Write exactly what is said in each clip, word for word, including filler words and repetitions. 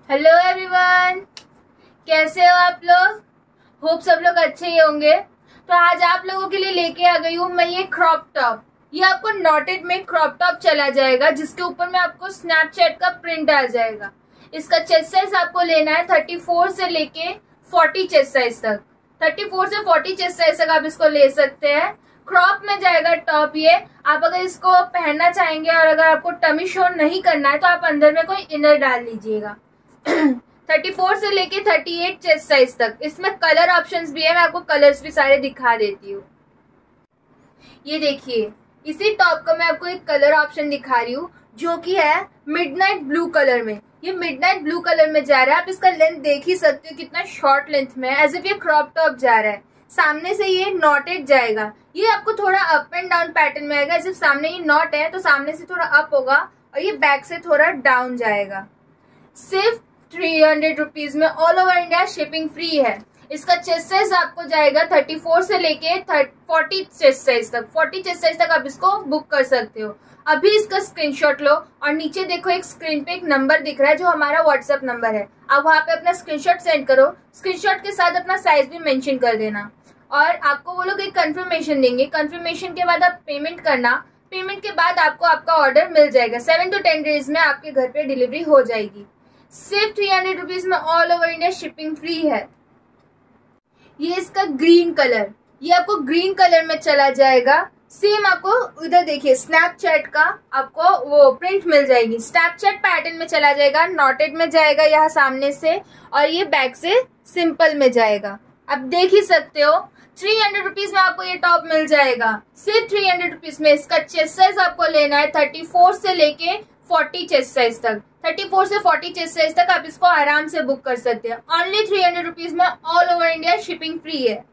Hello everyone, कैसे हो आप लोग? होप सब लोग अच्छे ही होंगे। तो आज आप लोगों के लिए लेके आ गई हूँ मैं ये क्रॉप टॉप। ये आपको नॉटेड में क्रॉप टॉप चला जाएगा, जिसके ऊपर में आपको स्नैपचैट का प्रिंट आ जाएगा। इसका चेस्ट साइज आपको लेना है थर्टी फोर से लेके फोर्टी चेस्ट साइज तक। थर्टी फोर से फोर्टी चेस्ट साइज तक आप इसको ले सकते हैं। क्रॉप में जाएगा टॉप। ये आप अगर इसको पहनना चाहेंगे और अगर आपको टमी शो नहीं करना है तो आप अंदर में कोई इनर डाल लीजिएगा। थर्टी फोर से लेके थर्टी एट चेस्ट साइज तक। इसमें कलर ऑप्शंस भी है, मैं आपको कलर्स भी सारे दिखा देती हूँ। ये देखिए, इसी टॉप का मैं आपको एक कलर ऑप्शन दिखा रही हूँ जो कि है मिडनाइट ब्लू कलर में। ये मिडनाइट ब्लू कलर में जा रहा है। आप इसका लेंथ देख ही सकते हो कितना शॉर्ट लेंथ में है, एज इफ ये क्रॉप टॉप जा रहा है। सामने से ये नॉटेड जाएगा। ये आपको थोड़ा अप एंड डाउन पैटर्न में आएगा। जब सामने ये नॉट है तो सामने से थोड़ा अप होगा और ये बैक से थोड़ा डाउन जाएगा। सिर्फ थ्री हंड्रेड रुपीज में all over India shipping free है। इसका चेस्ट साइज आपको जाएगा थर्टी फोर से लेके फोर्टी चेस्ट साइज तक। फोर्टी चेस्ट साइज तक आप इसको बुक कर सकते हो। अभी इसका स्क्रीनशॉट लो और नीचे देखो एक स्क्रीन पे एक नंबर दिख रहा है जो हमारा व्हाट्सएप नंबर है। आप वहां पे अपना स्क्रीनशॉट सेंड करो। स्क्रीनशॉट के साथ अपना साइज भी मेंशन कर देना और आपको वो लोग एक कंफर्मेशन देंगे। कंफर्मेशन के बाद आप पेमेंट करना। पेमेंट के बाद आपको आपका ऑर्डर मिल जाएगा। सेवन टू टेन डेज में आपके घर पे डिलीवरी हो जाएगी। सिर्फ थ्री हंड्रेड रुपीज में all over India shipping free है। ये इसका ग्रीन कलर, ये आपको ग्रीन कलर में चला जाएगा। सेम आपको उधर देखिए स्नैपचैट का आपको वो प्रिंट मिल जाएगी। स्नैपचैट पैटर्न में चला जाएगा। नॉटेड में जाएगा यहाँ सामने से और ये बैक से सिंपल में जाएगा। आप देख ही सकते हो थ्री हंड्रेड रुपीज में आपको ये टॉप मिल जाएगा। सिर्फ थ्री हंड्रेड रुपीज में। इसका चेस्ट साइज आपको लेना है थर्टी फोर से लेके फोर्टी चेस्ट साइज तक। थर्टी फोर से फोर्टी चेस्ट साइज तक आप इसको आराम से बुक कर सकते हैं। ओनली थ्री हंड्रेड रुपीज में all over India shipping free है।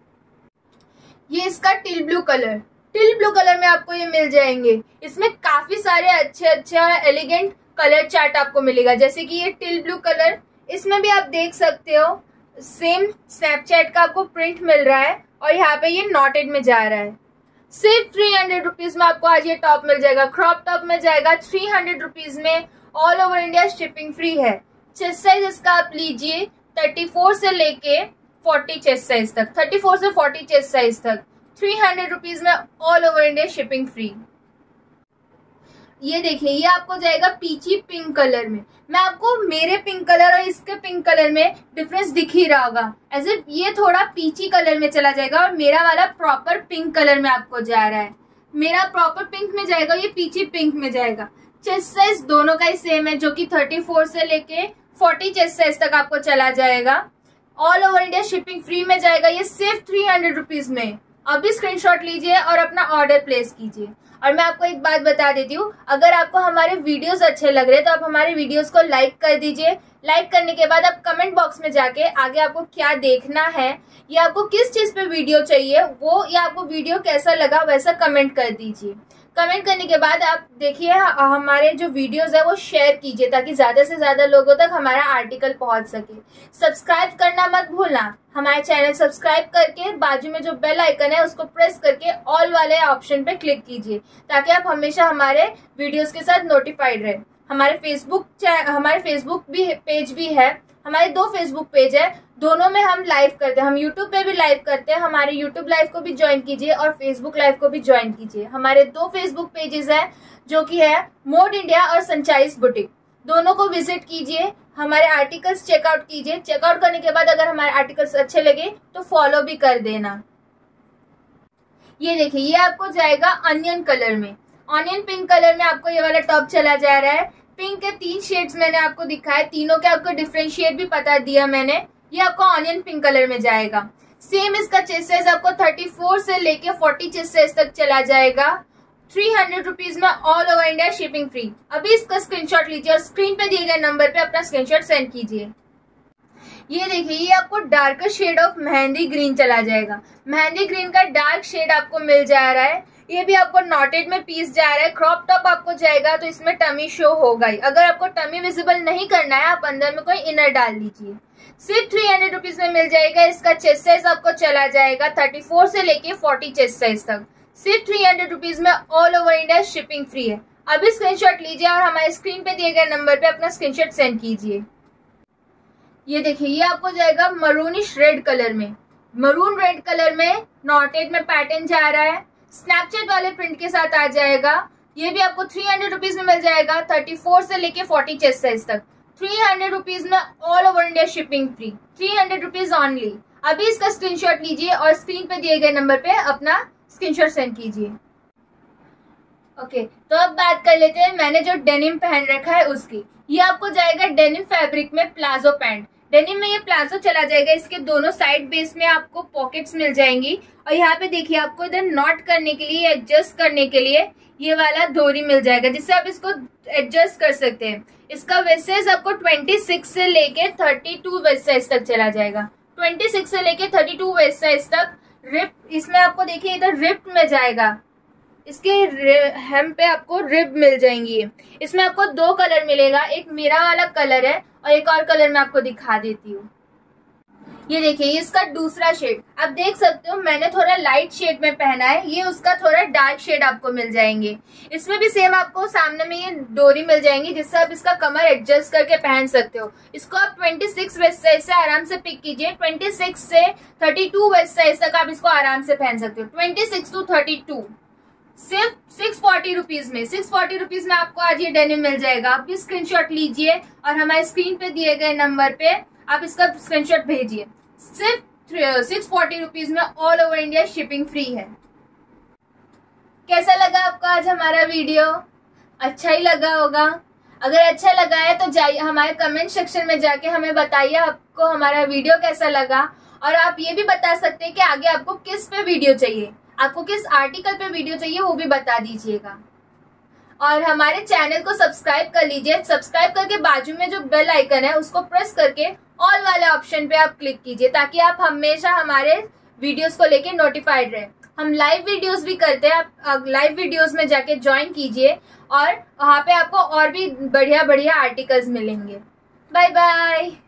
ये इसका teal blue colour, teal blue colour में आपको ये मिल जाएंगे। इसमें काफी सारे अच्छे अच्छे एलिगेंट कलर चार्ट आपको मिलेगा। जैसे कि ये टिल ब्लू कलर, इसमें भी आप देख सकते हो सेम स्नैपचैट का आपको प्रिंट मिल रहा है और यहाँ पे ये नॉटेड में जा रहा है। सिर्फ थ्री हंड्रेड रुपीज में आपको आज ये टॉप मिल जाएगा। क्रॉप टॉप में जाएगा थ्री हंड्रेड रुपीज में। All over India shipping free है। चेस्ट साइज इसका आप लीजिए थर्टी फोर से लेके फोर्टी चेस्ट साइज तक। थर्टी फोर से फोर्टी चेस्ट साइज तक थ्री हंड्रेड रुपीज में all over India shipping free. ये देखिए, ये आपको जाएगा पीची पिंक कलर में। मैं आपको मेरे पिंक कलर और इसके पिंक कलर में डिफरेंस दिख ही रहा होगा। एज इफ ये थोड़ा पीची कलर में चला जाएगा और मेरा वाला प्रॉपर पिंक कलर में आपको जा रहा है। मेरा प्रॉपर पिंक में जाएगा, ये पीची पिंक में जाएगा। चेस्ट साइज दोनों का ही सेम है जो कि थर्टी फोर से लेके फोर्टी चेस्ट साइज तक आपको चला जाएगा। All over India shipping free में जाएगा ये सिर्फ थ्री हंड्रेड रुपीज में। अभी स्क्रीनशॉट लीजिए और अपना ऑर्डर प्लेस कीजिए। और मैं आपको एक बात बता देती हूँ, अगर आपको हमारे वीडियोस अच्छे लग रहे हैं तो आप हमारे वीडियोस को लाइक कर दीजिए। लाइक करने के बाद आप कमेंट बॉक्स में जाके आगे आपको क्या देखना है या आपको किस चीज पे वीडियो चाहिए वो, या आपको वीडियो कैसा लगा वैसा कमेंट कर दीजिए। कमेंट करने के बाद आप देखिए हमारे जो वीडियोस है वो शेयर कीजिए ताकि ज्यादा से ज्यादा लोगों तक हमारा आर्टिकल पहुंच सके। सब्सक्राइब करना मत भूलना। हमारे चैनल सब्सक्राइब करके बाजू में जो बेल आइकन है उसको प्रेस करके ऑल वाले ऑप्शन पे क्लिक कीजिए ताकि आप हमेशा हमारे वीडियोस के साथ नोटिफाइड रहे। हमारे फेसबुक हमारे फेसबुक भी पेज भी है। हमारे दो फेसबुक पेज है, दोनों में हम लाइव करते हैं। हम यूट्यूब पे भी लाइव करते हैं। हमारे यूट्यूब लाइव को भी ज्वाइन कीजिए और फेसबुक लाइव को भी ज्वाइन कीजिए। हमारे दो फेसबुक पेजेस है जो कि है मोड इंडिया और संचाइस बुटीक। दोनों को विजिट कीजिए, हमारे आर्टिकल्स चेकआउट कीजिए। चेकआउट करने के बाद अगर हमारे आर्टिकल्स अच्छे लगे तो फॉलो भी कर देना। ये देखिए, ये आपको जाएगा अनियन कलर में। ऑनियन पिंक कलर में आपको ये वाला टॉप चला जा रहा है। पिंक के तीन शेड्स मैंने आपको दिखाए, तीनों के आपको डिफरेंशिएट भी पता दिया मैंने। ये आपको ऑनियन पिंक कलर में जाएगा। सेम इसका चेस्ट साइज आपको थर्टी फोर से लेके फोर्टी चेस्ट साइज तक चला जाएगा। थ्री हंड्रेड रुपीज में all over India shipping free. अभी इसका स्क्रीनशॉट लीजिए और स्क्रीन पे दिए गए नंबर पे अपना स्क्रीनशॉट सेंड कीजिए। ये देखिए, ये आपको darker shade of mehndi green चला जाएगा। मेहंदी ग्रीन का डार्क शेड आपको मिल जा रहा है। ये भी आपको नॉटेड में पीस जा रहा है। क्रॉप टॉप आपको जाएगा तो इसमें टमी शो होगा ही। अगर आपको टमी विजिबल नहीं करना है आप अंदर में कोई इनर डाल लीजिए। सिर्फ थ्री हंड्रेड रुपीज में मिल जाएगा। इसका चेस्ट साइज आपको चला जाएगा थर्टी फोर से लेके फोर्टी चेस्ट साइज तक। सिर्फ थ्री हंड्रेड रुपीज में all over India shipping free है। अभी स्क्रीनशॉट लीजिए और हमारे स्क्रीन पे दिए गए नंबर पे अपना स्क्रीनशॉट सेंड कीजिए। ये देखिए, ये आपको जाएगा मरूनिश रेड कलर में, मरून रेड कलर में नॉटेड में पैटर्न जा रहा है, स्नैपचैट वाले प्रिंट के साथ आ जाएगा। ये भी आपको थ्री हंड्रेड रुपीज में मिल जाएगा, थर्टी फोर से लेके फोर्टी चेस्ट साइज तक, थ्री हंड्रेड रुपीज में all over India shipping free, three hundred rupees only. अभी इसका स्क्रीनशॉट लीजिए और स्क्रीन पे दिए गए नंबर पे अपना स्क्रीनशॉट सेंड कीजिए। ओके okay, तो अब बात कर लेते हैं मैंने जो डेनिम पहन रखा है उसकी। ये आपको जाएगा डेनिम फैब्रिक में प्लाजो पैंट। डेनिम में ये प्लाजो चला जाएगा, इसके दोनों साइड बेस में आपको पॉकेट्स मिल जाएंगी और यहाँ पे देखिए आपको इधर नॉट करने के लिए, एडजस्ट करने के लिए ये वाला डोरी मिल जाएगा जिससे आप इसको एडजस्ट कर सकते हैं। इसका वेस्ट साइज आपको छब्बीस से लेके बत्तीस वेस्ट साइज तक चला जाएगा, छब्बीस से लेके बत्तीस वेस्ट साइज तक। रिप इसमें आपको देखिए इधर रिप में जाएगा, इसके हेम पे आपको रिब मिल जाएंगी। इसमें आपको दो कलर मिलेगा, एक मेरा वाला कलर है और एक और कलर मैं आपको दिखा देती हूँ। ये देखिए, ये इसका दूसरा शेड आप देख सकते हो, मैंने थोड़ा लाइट शेड में पहना है, ये उसका थोड़ा डार्क शेड आपको मिल जाएंगे। इसमें भी सेम आपको सामने में ये डोरी मिल जाएंगी जिससे आप इसका कमर एडजस्ट करके पहन सकते हो। इसको आप छब्बीस वेस्ट साइज से आराम से पिक कीजिए, छब्बीस से बत्तीस वेस्ट साइज तक आप इसको आराम से पहन सकते हो, छब्बीस टू बत्तीस सिर्फ सिक्स फोर्टी रुपीज में सिक्स फोर्टी रुपीज में आपको आज ये डेनिम मिल जाएगा। आप भी स्क्रीनशॉट लीजिए और हमारे स्क्रीन पे दिए गए नंबर पे आप इसका स्क्रीनशॉट भेजिए। सिर्फ सिक्स फोर्टी रुपीज में all over India shipping free है। कैसा लगा आपको आज हमारा वीडियो? अच्छा ही लगा होगा। अगर अच्छा लगा है तो जाइए हमारे कमेंट सेक्शन में जाके हमें बताइए आपको हमारा वीडियो कैसा लगा, और आप ये भी बता सकते हैं कि आगे आपको किस पे वीडियो चाहिए, आपको किस आर्टिकल पे वीडियो चाहिए वो भी बता दीजिएगा। और हमारे चैनल को सब्सक्राइब कर लीजिए। सब्सक्राइब करके बाजू में जो बेल आइकन है उसको प्रेस करके ऑल वाले ऑप्शन पे आप क्लिक कीजिए ताकि आप हमेशा हमारे वीडियोस को लेके नोटिफाइड रहे। हम लाइव वीडियोस भी करते हैं, आप लाइव वीडियोस में जाके ज्वाइन कीजिए और वहाँ पे आपको और भी बढ़िया बढ़िया आर्टिकल्स मिलेंगे। Bye bye.